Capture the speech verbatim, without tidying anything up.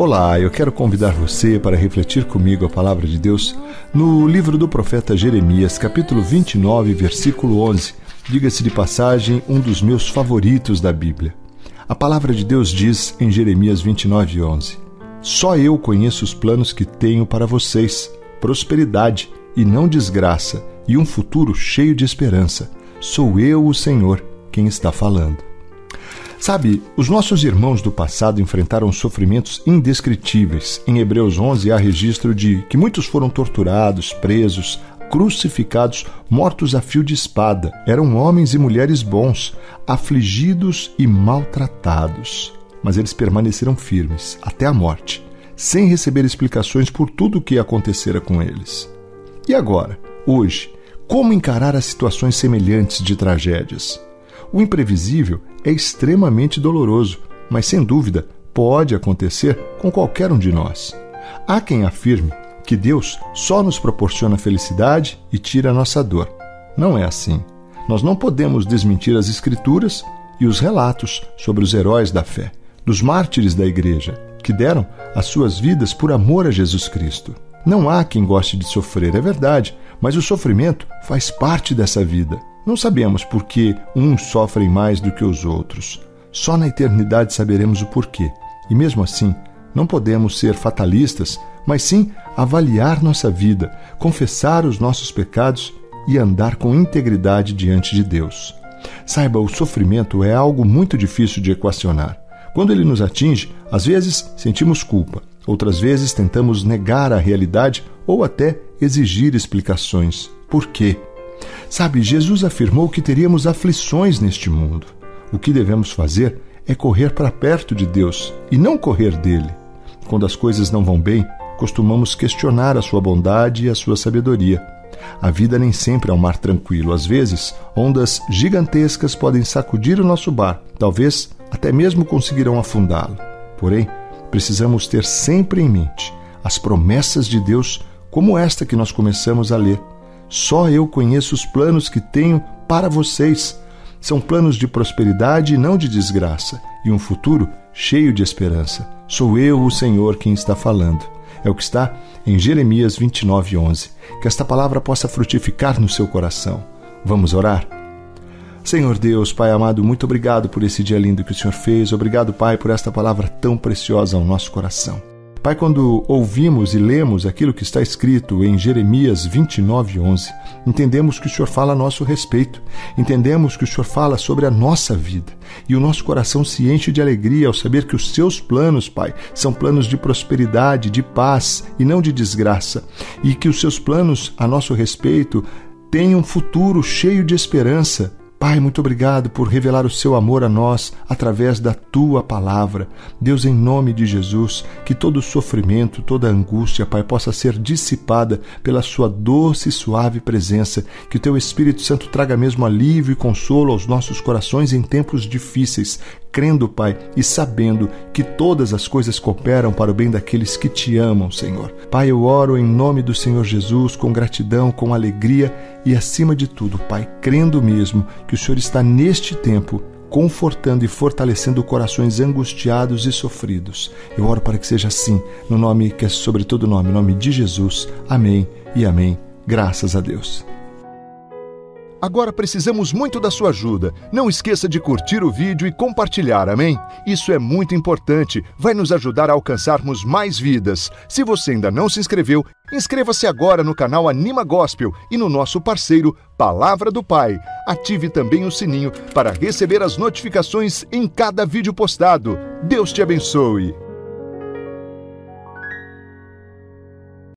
Olá, eu quero convidar você para refletir comigo a palavra de Deus no livro do profeta Jeremias, capítulo vinte e nove, versículo onze. Diga-se de passagem, um dos meus favoritos da Bíblia. A palavra de Deus diz em Jeremias vinte e nove, onze: Só eu conheço os planos que tenho para vocês, prosperidade e não desgraça, e um futuro cheio de esperança. Sou eu, o Senhor, quem está falando. Sabe, os nossos irmãos do passado enfrentaram sofrimentos indescritíveis. Em Hebreus onze há registro de que muitos foram torturados, presos, crucificados, mortos a fio de espada. Eram homens e mulheres bons, afligidos e maltratados. Mas eles permaneceram firmes até a morte, sem receber explicações por tudo o que acontecera com eles. E agora, hoje, como encarar as situações semelhantes de tragédias? O imprevisível é extremamente doloroso, mas sem dúvida pode acontecer com qualquer um de nós. Há quem afirme que Deus só nos proporciona felicidade e tira a nossa dor. Não é assim. Nós não podemos desmentir as Escrituras e os relatos sobre os heróis da fé, dos mártires da igreja, que deram as suas vidas por amor a Jesus Cristo. Não há quem goste de sofrer, é verdade, mas o sofrimento faz parte dessa vida. Não sabemos por que uns sofrem mais do que os outros. Só na eternidade saberemos o porquê. E mesmo assim, não podemos ser fatalistas, mas sim avaliar nossa vida, confessar os nossos pecados e andar com integridade diante de Deus. Saiba, o sofrimento é algo muito difícil de equacionar. Quando ele nos atinge, às vezes sentimos culpa, outras vezes tentamos negar a realidade ou até exigir explicações. Por quê? Sabe, Jesus afirmou que teríamos aflições neste mundo. O que devemos fazer é correr para perto de Deus e não correr dele. Quando as coisas não vão bem, costumamos questionar a sua bondade e a sua sabedoria. A vida nem sempre é um mar tranquilo. Às vezes, ondas gigantescas podem sacudir o nosso barco. Talvez até mesmo conseguirão afundá-lo. Porém, precisamos ter sempre em mente as promessas de Deus, como esta que nós começamos a ler. Só eu conheço os planos que tenho para vocês. São planos de prosperidade e não de desgraça, e um futuro cheio de esperança. Sou eu, o Senhor, quem está falando. É o que está em Jeremias vinte e nove, onze. Que esta palavra possa frutificar no seu coração. Vamos orar? Senhor Deus, Pai amado, muito obrigado por esse dia lindo que o Senhor fez. Obrigado, Pai, por esta palavra tão preciosa ao nosso coração. Pai, quando ouvimos e lemos aquilo que está escrito em Jeremias vinte e nove, onze, entendemos que o Senhor fala a nosso respeito, entendemos que o Senhor fala sobre a nossa vida, e o nosso coração se enche de alegria ao saber que os seus planos, Pai, são planos de prosperidade, de paz e não de desgraça, e que os seus planos a nosso respeito têm um futuro cheio de esperança. Pai, muito obrigado por revelar o seu amor a nós através da tua palavra. Deus, em nome de Jesus, que todo sofrimento, toda angústia, Pai, possa ser dissipada pela sua doce e suave presença. Que o teu Espírito Santo traga mesmo alívio e consolo aos nossos corações em tempos difíceis, crendo, Pai, e sabendo que todas as coisas cooperam para o bem daqueles que te amam, Senhor. Pai, eu oro em nome do Senhor Jesus, com gratidão, com alegria e, acima de tudo, Pai, crendo mesmo que o Senhor está neste tempo confortando e fortalecendo corações angustiados e sofridos. Eu oro para que seja assim, no nome que é sobre todo nome, no nome de Jesus. Amém e amém. Graças a Deus. Agora precisamos muito da sua ajuda. Não esqueça de curtir o vídeo e compartilhar, amém? Isso é muito importante, vai nos ajudar a alcançarmos mais vidas. Se você ainda não se inscreveu, inscreva-se agora no canal Anima Gospel e no nosso parceiro Palavra do Pai. Ative também o sininho para receber as notificações em cada vídeo postado. Deus te abençoe!